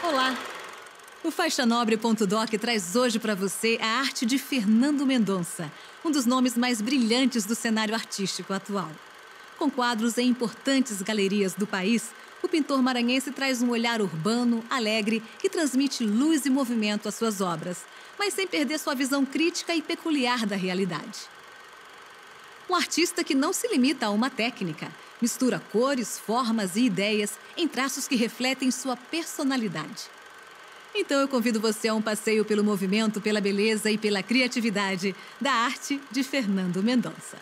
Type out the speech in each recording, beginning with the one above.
Olá! O FaixaNobre.doc traz hoje para você a arte de Fernando Mendonça, um dos nomes mais brilhantes do cenário artístico atual. Com quadros em importantes galerias do país, o pintor maranhense traz um olhar urbano, alegre e transmite luz e movimento às suas obras, mas sem perder sua visão crítica e peculiar da realidade. Um artista que não se limita a uma técnica, mistura cores, formas e ideias em traços que refletem sua personalidade. Então eu convido você a um passeio pelo movimento, pela beleza e pela criatividade da arte de Fernando Mendonça.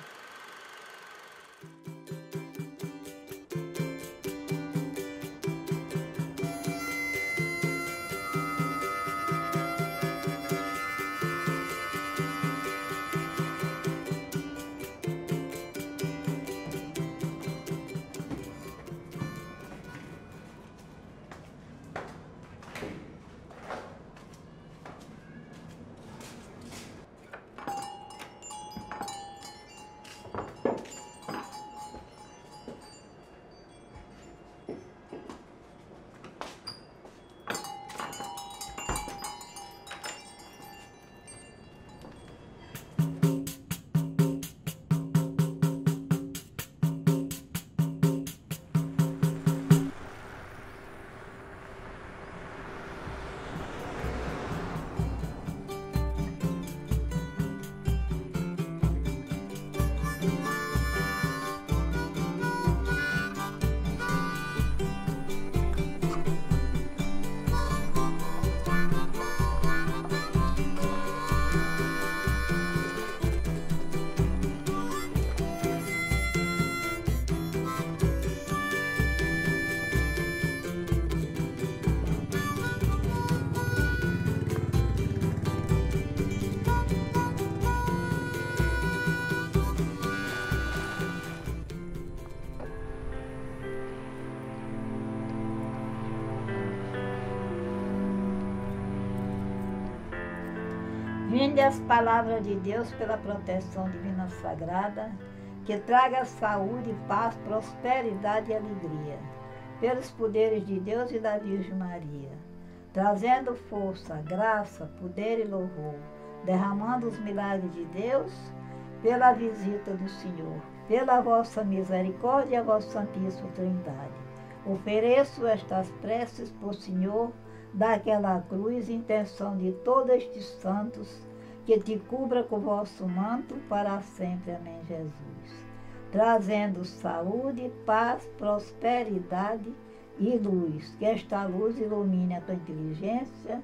Vinde as palavras de Deus pela proteção divina sagrada, que traga saúde, paz, prosperidade e alegria, pelos poderes de Deus e da Virgem Maria, trazendo força, graça, poder e louvor, derramando os milagres de Deus pela visita do Senhor, pela vossa misericórdia e a vossa Santíssima Trindade. Ofereço estas preces por Senhor, daquela cruz, intenção de todos estes santos, que te cubra com o vosso manto para sempre. Amém, Jesus. Trazendo saúde, paz, prosperidade e luz. Que esta luz ilumine a tua inteligência,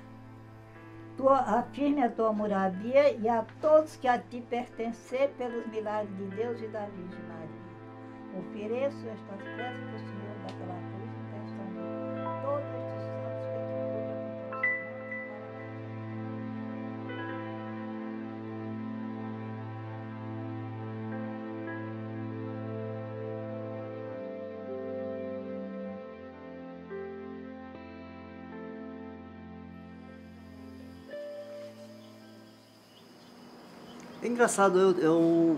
afirme a tua moradia e a todos que a ti pertencer pelos milagres de Deus e da Virgem Maria. Ofereço estas preces para o Senhor daquela cruz, intenção de todos estes É engraçado, eu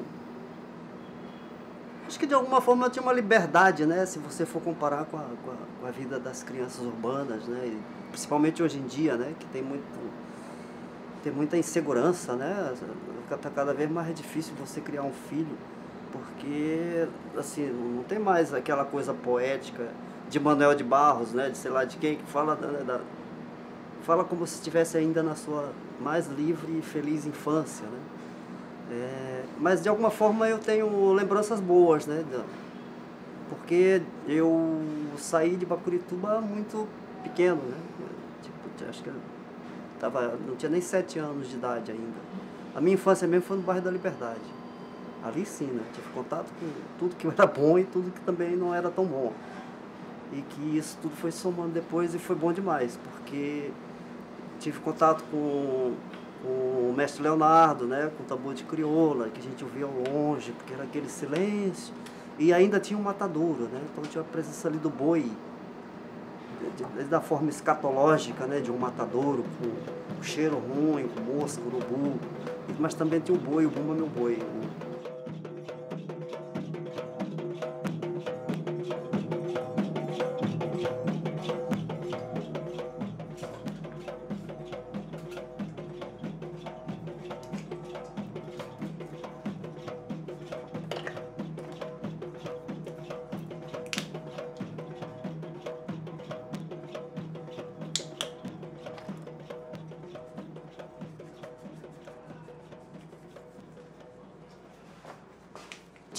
acho que de alguma forma eu tinha uma liberdade, né? Se você for comparar com a vida das crianças urbanas, né? E principalmente hoje em dia, né? Que tem muita insegurança, né? Tá cada vez mais difícil você criar um filho, porque, assim, não tem mais aquela coisa poética de Manuel de Barros, né? De sei lá de quem, que fala fala como se estivesse ainda na sua mais livre e feliz infância, né? Mas de alguma forma eu tenho lembranças boas, né? Porque eu saí de Bacurituba muito pequeno, né? Tipo, acho que eu não tinha nem 7 anos de idade ainda. A minha infância mesmo foi no bairro da Liberdade. Ali sim, né? Tive contato com tudo que era bom e tudo que também não era tão bom. E que isso tudo foi somando depois e foi bom demais, porque tive contato com o mestre Leonardo, né, com o tambor de crioula, que a gente ouvia ao longe, porque era aquele silêncio, e ainda tinha um matadouro, né, então tinha a presença ali do boi, da forma escatológica, né, de um matadouro, com cheiro ruim, com mosca, urubu, mas também tinha o boi, o Bumba Meu Boi.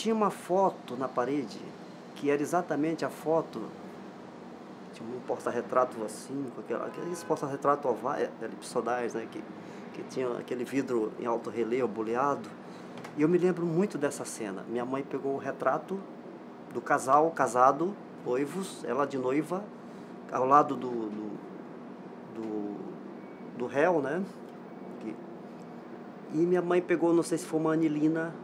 tinha uma foto na parede, que era exatamente a foto, tinha um porta-retrato assim, com aqueles porta-retrato elipsodais, né, que tinha aquele vidro em alto relevo, boleado. E eu me lembro muito dessa cena. Minha mãe pegou o retrato do casal casado, noivos, ela de noiva, ao lado do réu, né? E minha mãe pegou, não sei se foi uma anilina,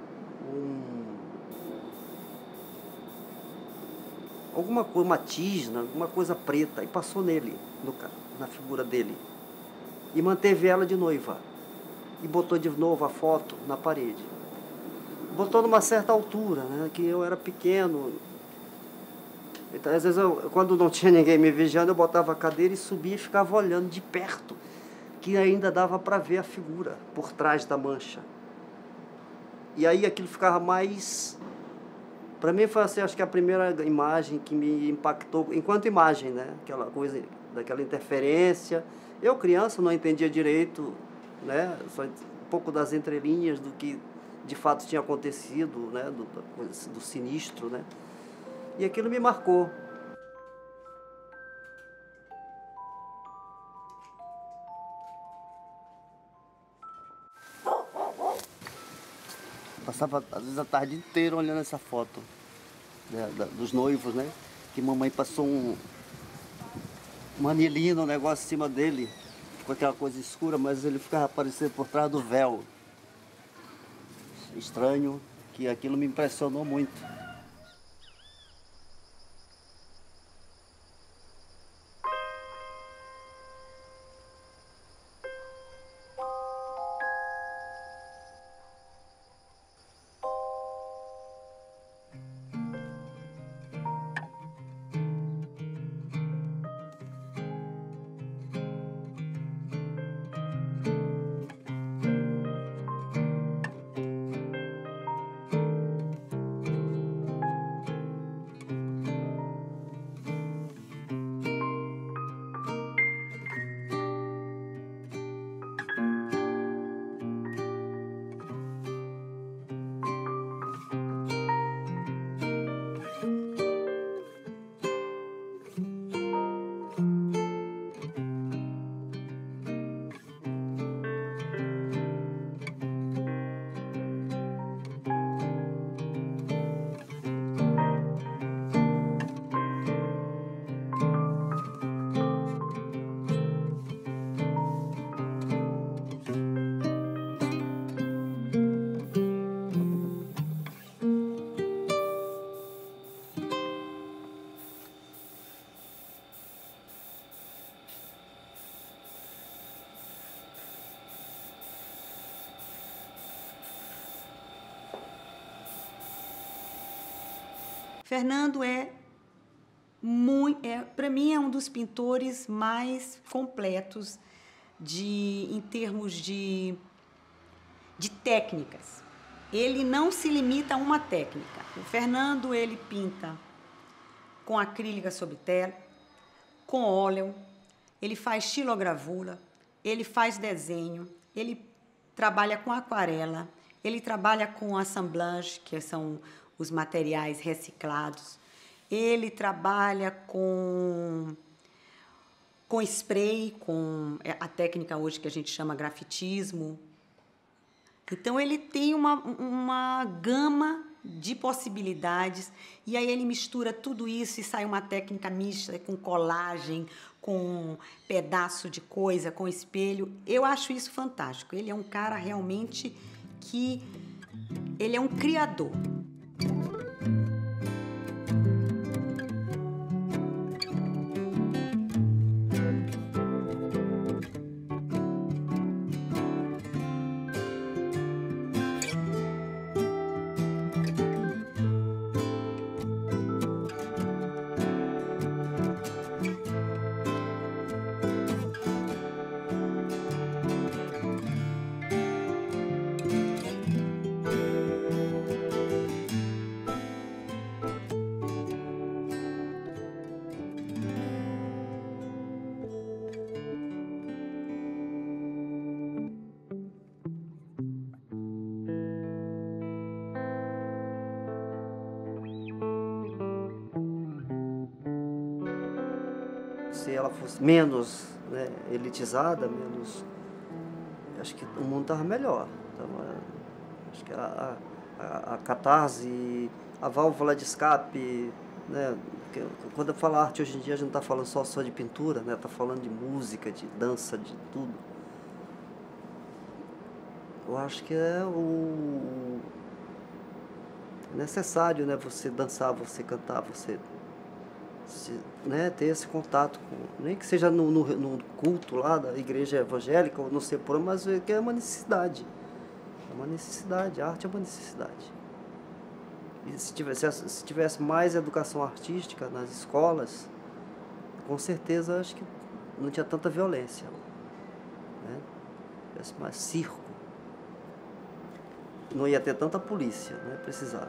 alguma coisa, uma tisna, alguma coisa preta, e passou nele, na figura dele. E manteve ela de noiva. E botou de novo a foto na parede. Botou numa certa altura, né? Que eu era pequeno. Então, às vezes, quando não tinha ninguém me vigiando, eu botava a cadeira e subia e ficava olhando de perto, que ainda dava para ver a figura por trás da mancha. E aí aquilo ficava mais... Para mim foi assim, acho que a primeira imagem que me impactou, enquanto imagem, né? Aquela coisa, daquela interferência. Eu, criança, não entendia direito, né? Só um pouco das entrelinhas do que de fato tinha acontecido, né? Do sinistro, né? E aquilo me marcou. Passava, às vezes, a tarde inteira olhando essa foto, né, dos noivos, né? Que mamãe passou uma anilina, um negócio em cima dele, com aquela coisa escura, mas ele ficava aparecendo por trás do véu. Estranho, que aquilo me impressionou muito. Fernando para mim, é um dos pintores mais completos em termos de técnicas. Ele não se limita a uma técnica. O Fernando, ele pinta com acrílica sobre tela, com óleo, ele faz xilogravura, ele faz desenho, ele trabalha com aquarela, ele trabalha com assemblage, que são os materiais reciclados. Ele trabalha com spray, com a técnica hoje que a gente chama grafitismo. Então, ele tem uma gama de possibilidades, e aí ele mistura tudo isso e sai uma técnica mista com colagem, com pedaço de coisa, com espelho. Eu acho isso fantástico. Ele é um cara realmente ele é um criador. se ela fosse menos, né, elitizada, menos... Acho que o mundo estava melhor. Acho que a catarse, a válvula de escape, né? Quando eu falo arte hoje em dia, a gente não está falando só de pintura, né? Está falando de música, de dança, de tudo. Eu acho que é necessário, né? Você dançar, você cantar, você né? Ter esse contato com, nem que seja no culto lá da igreja evangélica, ou não sei por onde, mas que é uma necessidade. É uma necessidade, a arte é uma necessidade. E se tivesse mais educação artística nas escolas, com certeza acho que não tinha tanta violência, né? Se tivesse mais circo, não ia ter tanta polícia, né? Precisar.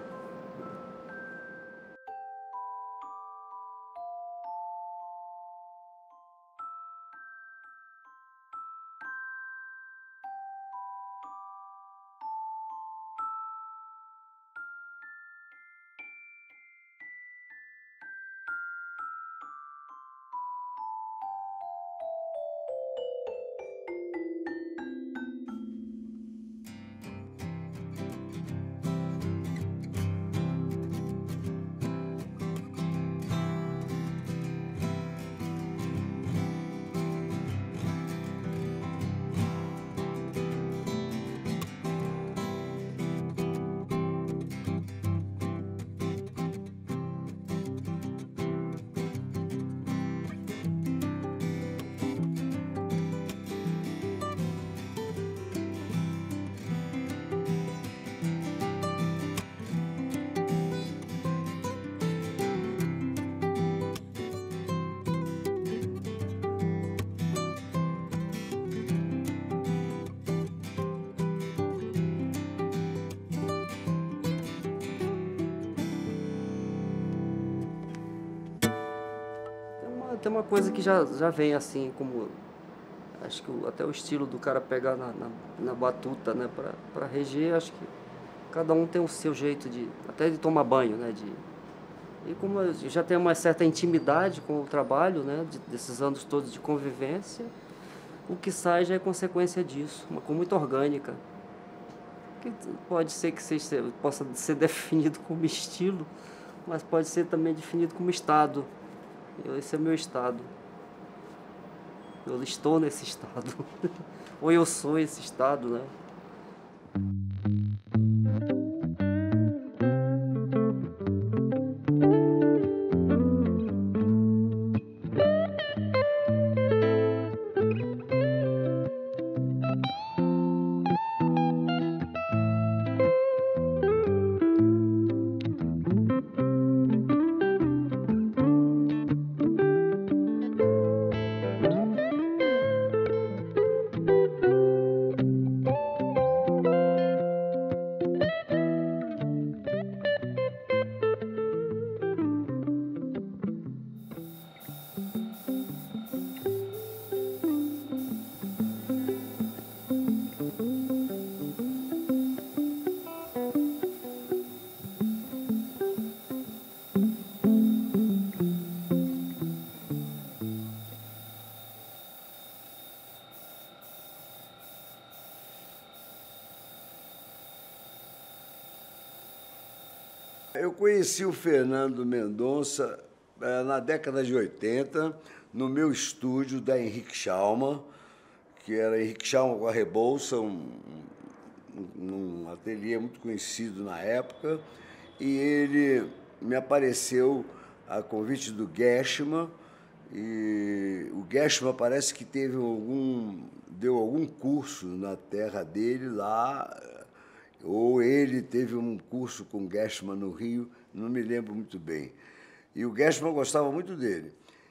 Tem uma coisa que já vem assim, como acho que até o estilo do cara pegar na batuta, né, para reger, acho que cada um tem o seu jeito até de tomar banho, né, e como eu já tenho uma certa intimidade com o trabalho, né, desses anos todos de convivência, o que sai já é consequência disso, uma coisa muito orgânica, que pode ser que possa ser definido como estilo, mas pode ser também definido como estado. Esse é o meu estado. Eu estou nesse estado. Ou eu sou esse estado, né? Eu conheci o Fernando Mendonça na década de 80, no meu estúdio da Henrique Schalman, que era Henrique Schalman com a Rebouça, um ateliê muito conhecido na época, e ele me apareceu a convite do Geschman, e o Geschman parece que deu algum curso na terra dele lá, ou ele teve um curso com Geschman no Rio, não me lembro muito bem. E o Geschman gostava muito dele.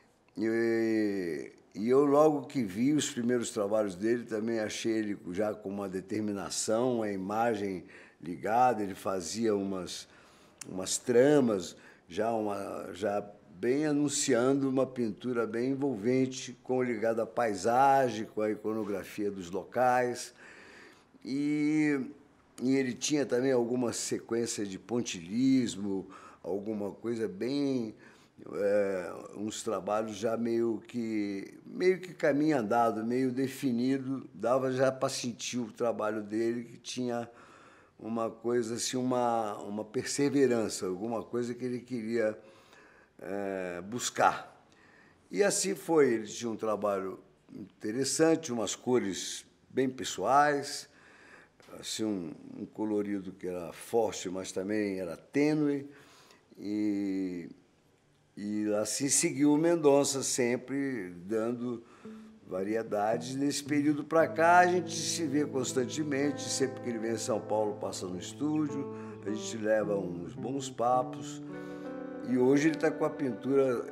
E eu, logo que vi os primeiros trabalhos dele, também achei ele já com uma determinação, a imagem ligada, ele fazia umas tramas, já bem anunciando uma pintura bem envolvente, ligada à paisagem, com a iconografia dos locais. E ele tinha também alguma sequência de pontilhismo, alguma coisa bem uns trabalhos já meio que caminho andado, meio definido, dava já para sentir o trabalho dele, que tinha uma coisa assim, uma perseverança, alguma coisa que ele queria buscar. E assim foi, ele tinha um trabalho interessante, umas cores bem pessoais, assim, um colorido que era forte, mas também era tênue, e assim seguiu o Mendonça, sempre dando variedades. Nesse período para cá, a gente se vê constantemente, sempre que ele vem a São Paulo, passa no estúdio, a gente leva uns bons papos, e hoje ele está com a pintura,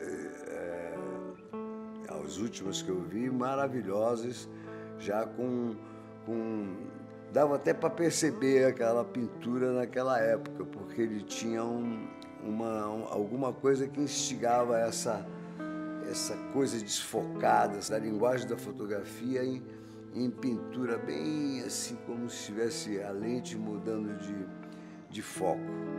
as últimas que eu vi, maravilhosas, já dava até para perceber aquela pintura naquela época, porque ele tinha alguma coisa que instigava essa coisa desfocada, essa linguagem da fotografia em pintura, bem assim, como se tivesse a lente mudando de foco.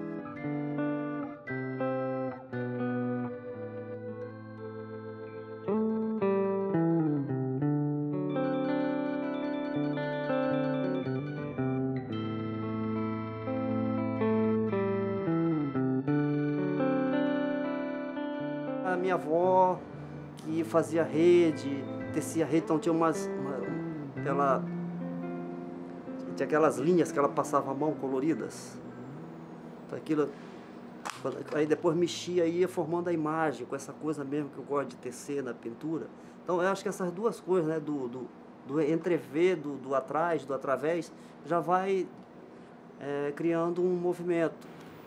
A minha avó, que fazia rede, tecia rede, então tinha tinha aquelas linhas que ela passava a mão coloridas. Então aquilo, aí depois mexia e ia formando a imagem, com essa coisa mesmo que eu gosto de tecer na pintura. Então eu acho que essas duas coisas, né, do entrever, do atrás, do através, já vai criando um movimento.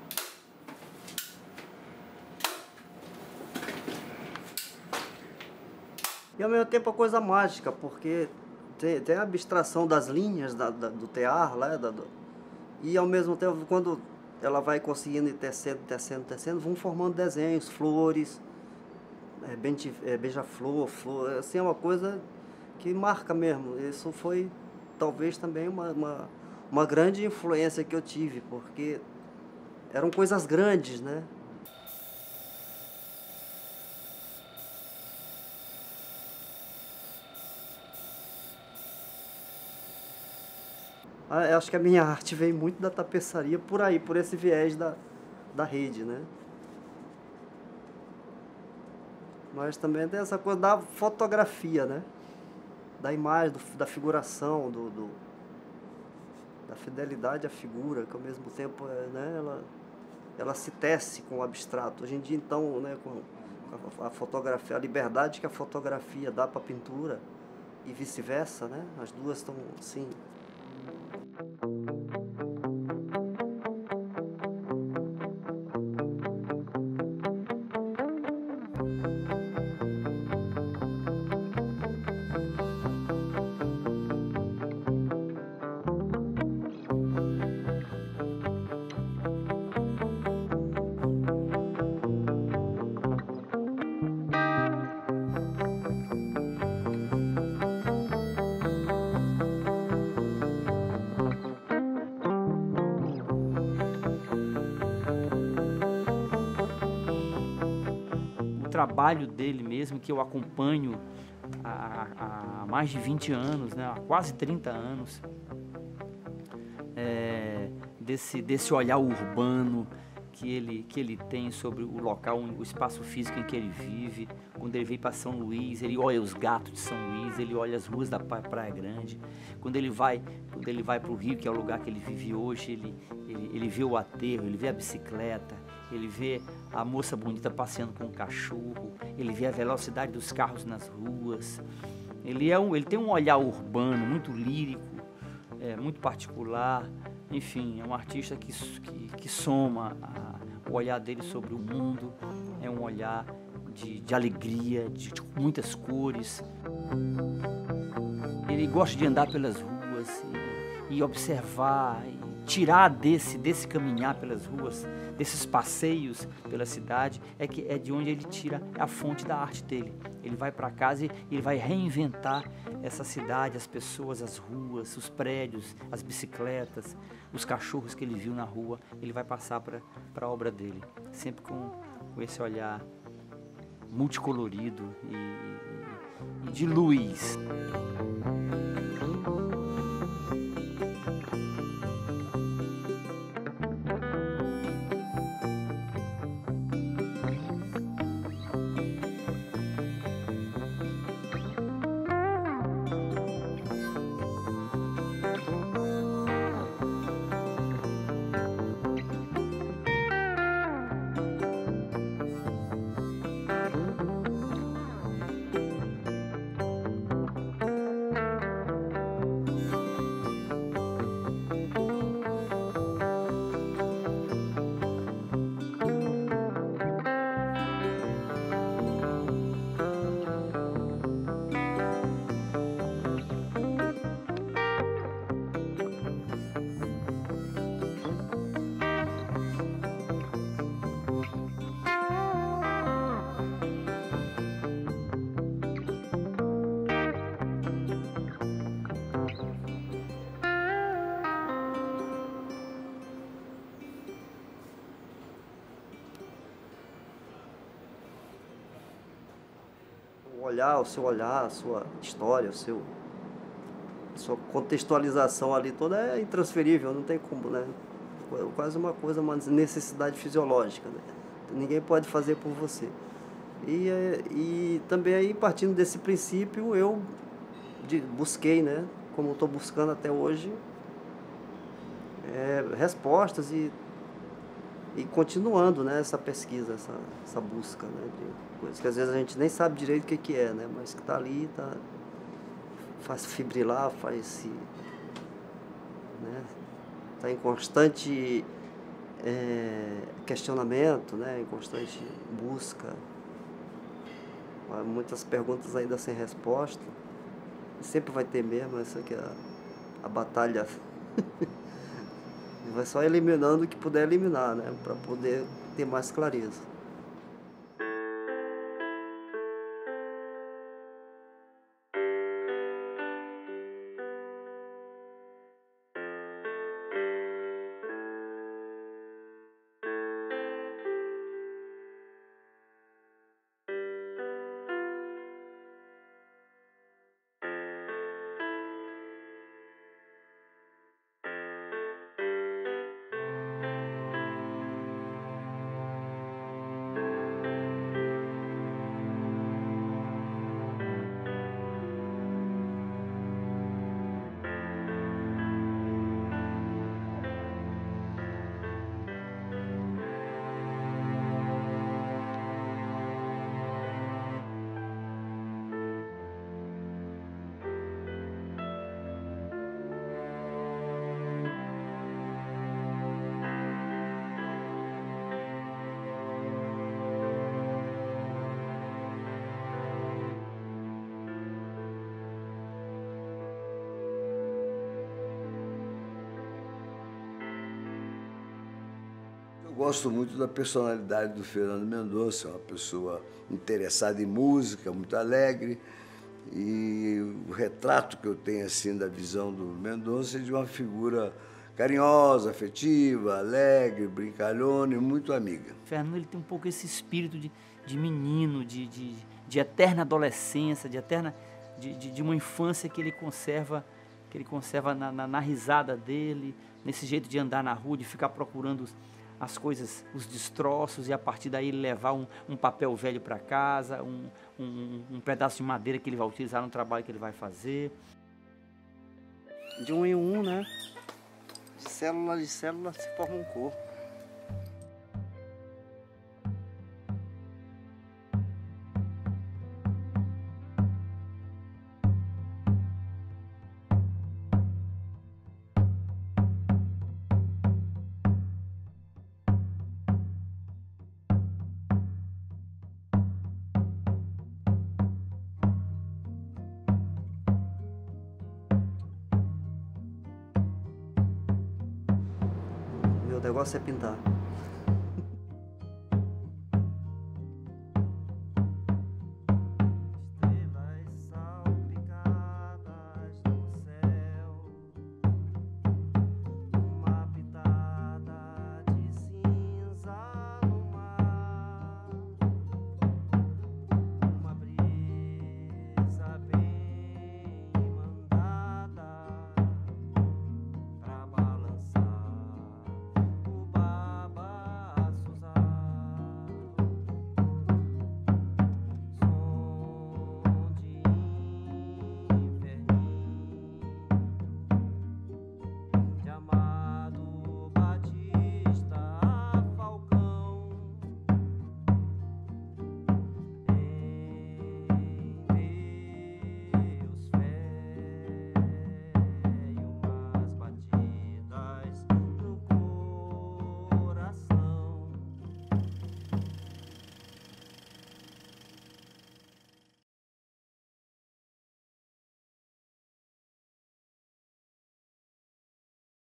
E ao mesmo tempo a coisa mágica, porque tem a abstração das linhas do tear, né, e ao mesmo tempo, quando ela vai conseguindo ir tecendo, vão formando desenhos, flores, beija-flor, assim, é uma coisa que marca mesmo. Isso foi talvez também uma grande influência que eu tive, porque eram coisas grandes, né? Eu acho que a minha arte veio muito da tapeçaria por aí, por esse viés da rede, né? Mas também tem essa coisa da fotografia, né? Da imagem, da figuração, da fidelidade à figura, que ao mesmo tempo né, ela se tece com o abstrato. Hoje em dia, então, né, com a fotografia, a liberdade que a fotografia dá para a pintura e vice-versa, né? As duas estão assim. O trabalho dele mesmo, que eu acompanho há mais de 20 anos, né, há quase 30 anos, desse olhar urbano que ele tem sobre o local, o espaço físico em que ele vive. Quando ele veio para São Luís, ele olha os gatos de São Luís, ele olha as ruas da Praia Grande. Quando ele vai para o Rio, que é o lugar que ele vive hoje, ele vê o aterro, ele vê a bicicleta, ele vê a moça bonita passeando com o cachorro, ele vê a velocidade dos carros nas ruas. Ele tem um olhar urbano, muito lírico, muito particular. Enfim, é um artista que soma o olhar dele sobre o mundo. É um olhar de alegria, de muitas cores. Ele gosta de andar pelas ruas e observar, e tirar desse caminhar pelas ruas, desses passeios pela cidade, é de onde ele tira a fonte da arte dele. Ele vai para casa e ele vai reinventar essa cidade, as pessoas, as ruas, os prédios, as bicicletas, os cachorros que ele viu na rua. Ele vai passar para a obra dele, sempre com esse olhar multicolorido e de luz. O seu olhar, a sua história, a sua contextualização ali toda é intransferível, não tem como, né? Quase uma necessidade fisiológica, né? Ninguém pode fazer por você. E também aí, partindo desse princípio, eu busquei, né? Como estou buscando até hoje, respostas e continuando, né, essa pesquisa, essa busca, né, de coisas que às vezes a gente nem sabe direito o que é, né, mas que está ali, faz fibrilar, né, tá em constante questionamento, né, em constante busca. Há muitas perguntas ainda sem resposta. Sempre vai ter mesmo, essa aqui é a batalha. Vai só eliminando o que puder eliminar, né? Para poder ter mais clareza. Gosto muito da personalidade do Fernando Mendonça, é uma pessoa interessada em música, muito alegre. E o retrato que eu tenho assim da visão do Mendonça é de uma figura carinhosa, afetiva, alegre, brincalhona e muito amiga. O Fernando, ele tem um pouco esse espírito de menino, de eterna adolescência, de uma infância que ele conserva na risada dele, nesse jeito de andar na rua, de ficar procurando as coisas, os destroços, e a partir daí ele levar um papel velho para casa, um pedaço de madeira que ele vai utilizar no trabalho que ele vai fazer. De um em um, né? De célula se forma um corpo. O negócio é pintar.